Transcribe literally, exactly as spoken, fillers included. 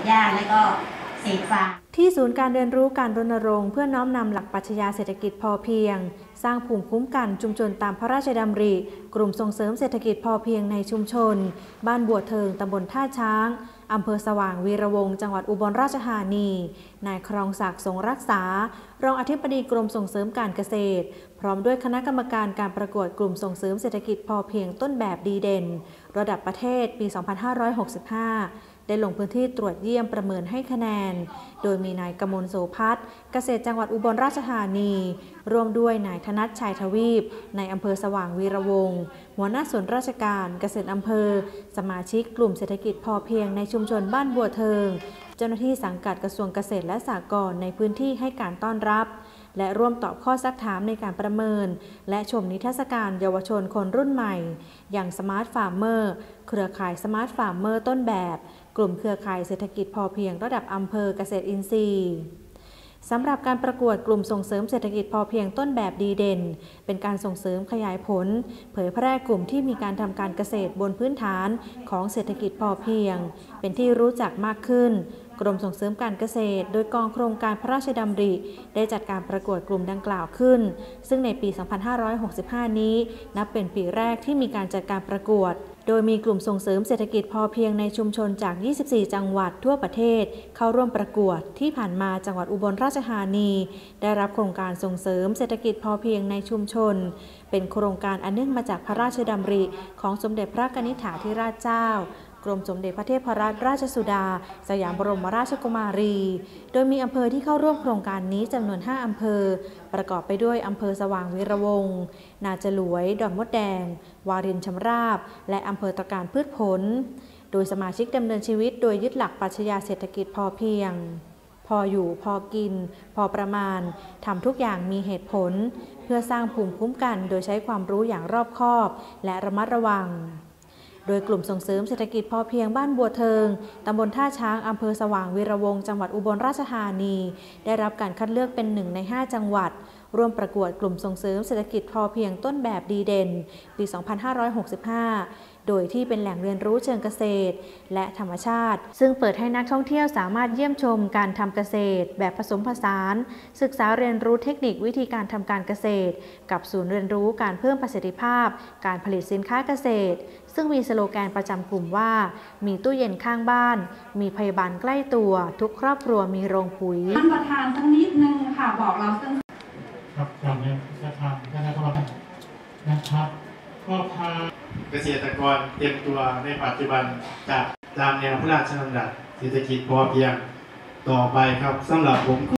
หญ้าและก็เศษฟางที่ศูนย์การเรียนรู้การรณรงค์เพื่อน้อมนำหลักปรัชญาเศรษฐกิจพอเพียงสร้างภูมิคุ้มกันชุมชนตามพระราชดำริกลุ่มส่งเสริมเศรษฐกิจพอเพียงในชุมชนบ้านบัวเทิงตำบลท่าช้างอำเภอสว่างวีระวงศ์จังหวัดอุบลราชธานีนายครองศักดิ์สงรักษารองอธิบดีกรมส่งเสริมการเกษตรพร้อมด้วยคณะกรรมการการประกวดกลุ่มส่งเสริมเศรษฐกิจพอเพียงต้นแบบดีเด่นระดับประเทศปี สองพันห้าร้อยหกสิบห้า ได้ลงพื้นที่ตรวจเยี่ยมประเมินให้คะแนนโดยมีนายกมลโสภัทรเกษตรจังหวัดอุบลราชธานีร่วมด้วยนายธนัทชัยทวีปในอำเภอสว่างวีระวงศ์หัวหน้าส่วนราชการเกษตรอำเภอสมาชิกกลุ่มเศรษฐกิจพอเพียงในชุมชนบ้านบัวเทิงเจ้าหน้าที่สังกัดกระทรวงเกษตรและสหกรณ์ในพื้นที่ให้การต้อนรับและร่วมตอบข้อซักถามในการประเมินและชมนิทรรศการเยาวชนคนรุ่นใหม่อย่างสมาร์ทฟาร์มเมอร์เครือข่ายสมาร์ทฟาร์มเมอร์ต้นแบบกลุ่มเครือข่ายเศรษฐกิจพอเพียงระดับอำเภอเกษตรอินทรีย์สำหรับการประกวดกลุ่มส่งเสริมเศรษฐกิจพอเพียงต้นแบบดีเด่นเป็นการส่งเสริมขยายผลเผยแพร่กลุ่มที่มีการทำการเกษตรบนพื้นฐานของเศรษฐกิจพอเพียงเป็นที่รู้จักมากขึ้นกรมส่งเสริมการเกษตรโดยกองโครงการพระราชดำริได้จัดการประกวดกลุ่มดังกล่าวขึ้นซึ่งในปี สองพันห้าร้อยหกสิบห้า นี้นับเป็นปีแรกที่มีการจัดการประกวดโดยมีกลุ่มส่งเสริมเศรษฐกิจพอเพียงในชุมชนจาก ยี่สิบสี่ จังหวัดทั่วประเทศเข้าร่วมประกวดที่ผ่านมาจังหวัดอุบลราชธานีได้รับโครงการส่งเสริมเศรษฐกิจพอเพียงในชุมชนเป็นโครงการอันเนื่องมาจากพระราชดำริของสมเด็จพระกนิษฐาธิราชเจ้ากรมสมเด็จพระเทพรัตนราชสุดาสยามบรมราชกุมารีโดยมีอำเภอที่เข้าร่วมโครงการนี้จำนวน ห้า อำเภอประกอบไปด้วยอำเภอสว่างวีระวงศ์นาจลวยดอนมดแดงวารินชำราบและอำเภอตะการพืชผลโดยสมาชิกดำเนินชีวิตโดยยึดหลักปรัชญาเศรษฐกิจพอเพียงพออยู่พอกินพอประมาณทำทุกอย่างมีเหตุผลเพื่อสร้างภูมิคุ้มกันโดยใช้ความรู้อย่างรอบคอบและระมัดระวังโดยกลุ่มส่งเสริมเศรษฐกิจพอเพียงบ้านบัวเทิงตำบลท่าช้างอำเภอสว่างวีระวงศ์จังหวัดอุบลราชธานีได้รับการคัดเลือกเป็นหนึ่งในห้าจังหวัดร่วมประกวดกลุ่มส่งเสริมเศรษฐกิจพอเพียงต้นแบบดีเด่นปี สองพันห้าร้อยหกสิบห้า โดยที่เป็นแหล่งเรียนรู้เชิงเกษตรและธรรมชาติซึ่งเปิดให้นักท่องเที่ยวสามารถเยี่ยมชมการทำเกษตรแบบผสมผสานศึกษาเรียนรู้เทคนิควิธีการทำการเกษตรกับศูนย์เรียนรู้การเพิ่มประสิทธิภาพการผลิตสินค้าเกษตรซึ่งมีสโลแกนประจำกลุ่มว่ามีตู้เย็นข้างบ้านมีพยาบาลใกล้ตัวทุกครอบครัวมีโรงปุ๋ยท่านประธานสักนิดนึงค่ะบอกเราซึ่งครับก่อนเนี่ยจะทำคณะกรรมการนะครับก็พาเกษตรกรเตรียมตัวในปัจจุบันจะตามแนวพระราชดำรัสเศรษฐกิจพอเพียงต่อไปครับสำหรับผม